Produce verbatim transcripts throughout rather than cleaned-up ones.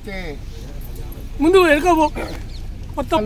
అయితే ముందు మొత్తం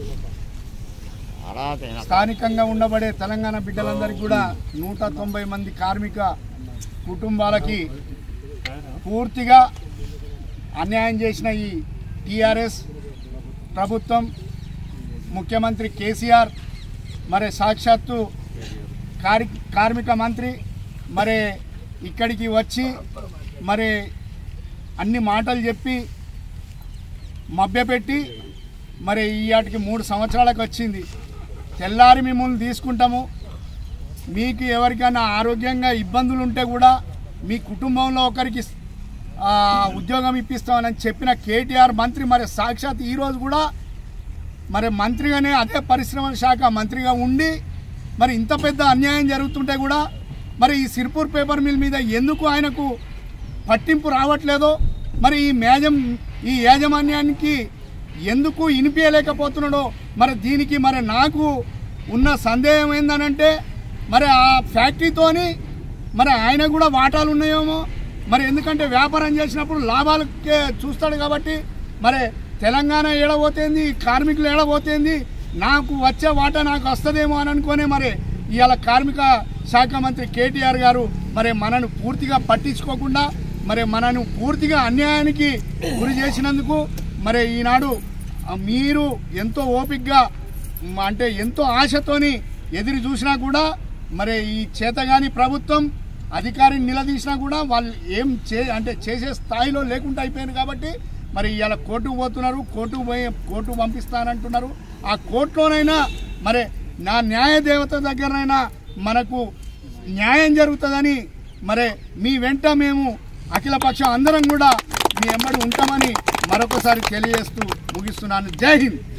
స్థానికంగా ఉండబడే తెలంగాణ బిడ్డలందరికీ కూడా నూట తొంభై మంది కార్మిక కుటుంబాలకి పూర్తిగా అన్యాయం చేసిన ఈ టీఆర్ఎస్ ప్రభుత్వం ముఖ్యమంత్రి కేసీఆర్ మరి సాక్షాత్తు కారి కార్మిక మంత్రి మరి ఇక్కడికి వచ్చి మరి అన్ని మాటలు చెప్పి మభ్యపెట్టి మరి ఈ ఆటికి మూడు సంవత్సరాలకు వచ్చింది. తెల్లారి మిమ్మల్ని తీసుకుంటాము, మీకు ఎవరికైనా ఆరోగ్యంగా ఇబ్బందులు ఉంటే కూడా మీ కుటుంబంలో ఒకరికి ఉద్యోగం ఇప్పిస్తామని చెప్పిన కేటీఆర్ మంత్రి మరి సాక్షాత్ ఈరోజు కూడా మరి మంత్రిగానే అదే పరిశ్రమల శాఖ మంత్రిగా ఉండి మరి ఇంత పెద్ద అన్యాయం జరుగుతుంటే కూడా మరి ఈ సిర్పూర్ పేపర్ మిల్ మీద ఎందుకు ఆయనకు పట్టింపు రావట్లేదో మరి ఈ మేజం ఈ యాజమాన్యానికి ఎందుకు ఇనిపించలేకపోతున్నాడో మరి దీనికి మరి నాకు ఉన్న సందేహం ఏందనంటే మరి ఆ ఫ్యాక్టరీతోని మరి ఆయన కూడా వాటాలు ఉన్నాయేమో మరి ఎందుకంటే వ్యాపారం చేసినప్పుడు లాభాలకే చూస్తాడు కాబట్టి మరి తెలంగాణ ఏడబోతేంది కార్మికులు ఏడబోతేంది నాకు వచ్చే వాటా నాకు వస్తుందేమో అని అనుకునే మరి ఇవాళ కార్మిక శాఖ మంత్రి కేటీఆర్ గారు మరి మనను పూర్తిగా పట్టించుకోకుండా మరి మనను పూర్తిగా అన్యాయానికి గురి చేసినందుకు మరి ఈనాడు మీరు ఎంతో ఓపికగా అంటే ఎంతో ఆశతోని ఎదురు చూసినా కూడా మరి ఈ చేతగాని ప్రభుత్వం అధికారిని నిలదీసినా కూడా వాళ్ళు ఏం చే అంటే చేసే స్థాయిలో లేకుండా అయిపోయింది కాబట్టి మరి ఇలా కోర్టుకు పోతున్నారు, కోర్టుకు పోయి కోర్టుకు పంపిస్తానంటున్నారు. ఆ కోర్టులోనైనా మరి నా న్యాయ దేవత దగ్గరనైనా మనకు న్యాయం జరుగుతుందని మరి మీ వెంట మేము అఖిలపక్షం అందరం కూడా మీ వెంబడి ఉంటామని మరొకసారి తెలియజేస్తూ ముగిస్తున్నాను. జై హింద్.